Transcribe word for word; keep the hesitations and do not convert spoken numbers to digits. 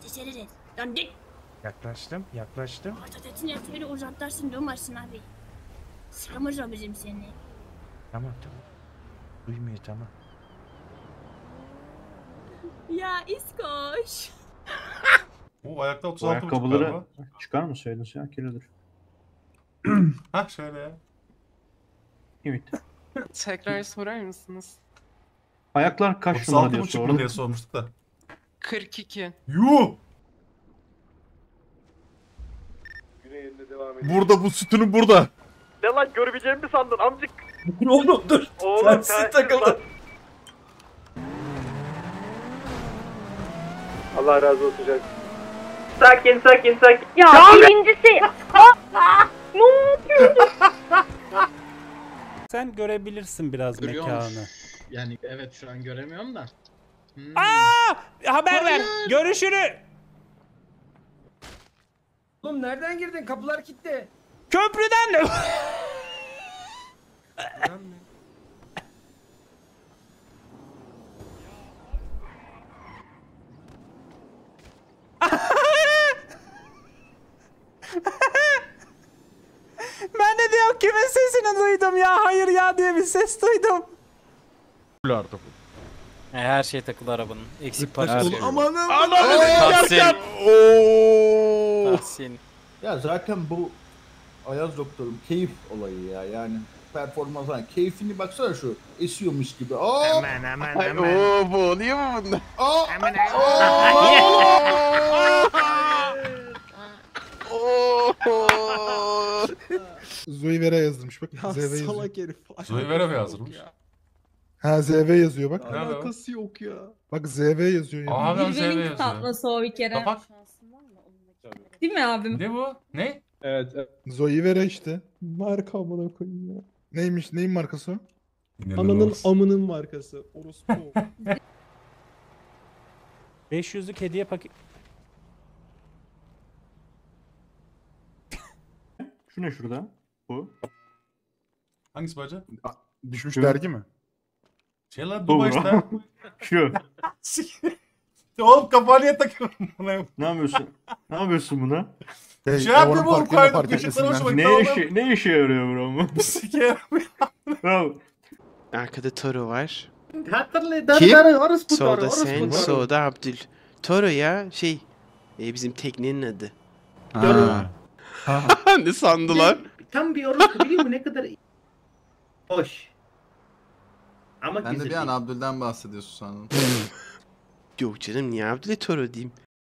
işte seyret. Lan dik. Yaklaştım, yaklaştım. Patatetini şöyle uzatlarsın durmasın abi. Sıkımız o bizim seni. Tamam tamam. Duymuyor tamam. Ya İskoş. O ayakta otuz Bu altı buçuk ayakkabıları galiba. çıkar mı söylüyorsun ya? Kilodur. Hah şöyle ya. Evet. Tekrar sorar mısınız? Ayaklar kaç otuz numara altı diye buçuk mu sordum. diye sormuştuk da. kırk iki. Yuh! Burada bu sütunun burada. Ne lan görebileceğimi mi sandın amcık? Oğlum dur. Oğlum Tersi takıldı. Allah razı olsun canım. Sakin sakin sakin. Ya birincisi. Ne yapıyorsun? Sen görebilirsin biraz mekanı. Yani evet şu an göremiyorum da. Hmm. Aa! Haber ver. Görüşürüz. Oğlum nereden girdin? Kapılar kilitli. Köprüden de. Ben de diyorum kimin sesini duydum ya? Hayır ya diye bir ses duydum. Artık. Her şey takılı arabanın. Eksik parça. Amanın. Tahsin. Ooo. Tahsin. Ya zaten bu Ayaz doktorum keyif olayı ya yani performans hani keyfini baksana şu esiyormuş gibi. Aa! Aman aman aman. Ooo bu oluyor mu bunda? Aa! Aman Zoe Vera yazılmış bak. Z V yazıyor. Salak herif. Zoe Vera mı yazılmış? Ha Z V yazıyor bak. Nerede o? Alakası yok ya. Bak Z V yazıyor ya. Aa ben Z V Bilge'nin yazıyor. tatlası o bir kere. Kapak. Değil mi abim? Ne bu? Ne? Evet, evet. Zoe Vera işte. Marka amına koyayım ya. Neymiş? Neyin markası o? Ananın amının markası. Orospu. beş yüzlük hediye paket. Şu ne şurada? Bu. Hangisi bacı? Düşmüş Şu- dergi mi? Şey lan Bu Dubai mu? işte. Şu. Oğlum kapağı niye takıyorum buna? Ne yapıyorsun? Ne yapıyorsun buna? Hey, Şey yapayım oğlum, oğlum park yerine kaydı. park Işıklar etmesinler. hoşuma gitti Ne oğlum. işe, ne işe yarıyor bro bu? Sikerim. Bravo. Arkada Toro var. Hatırlı darı Kim? darı orospu darı Solda orospu sen, darı. solda Abdül. Toro ya şey. E, bizim teknenin adı. Ha. Ne sandılar? Tam bir orospu biliyor musun ne kadar hoş. Ama Ben de güzel bir an değil. Abdül'den bahsediyorsun sandım. Yok canım niye Abdül'e Toro diyeyim?